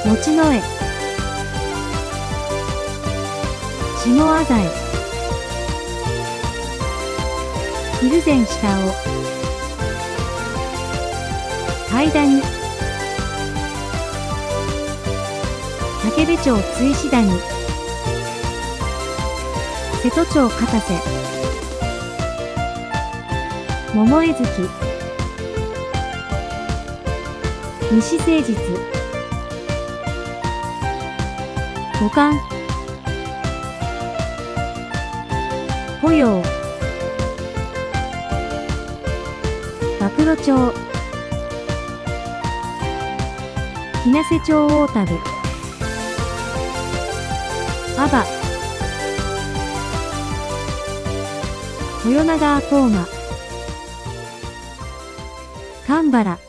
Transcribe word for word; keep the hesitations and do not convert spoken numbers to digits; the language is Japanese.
後の絵、下あざえ、蒜山下尾、階段、武部町追志谷、瀬戸町片瀬、桃江月、西誠実、五冠、保養、暴露町、日生町大田部、阿波、豊永赤馬、神原、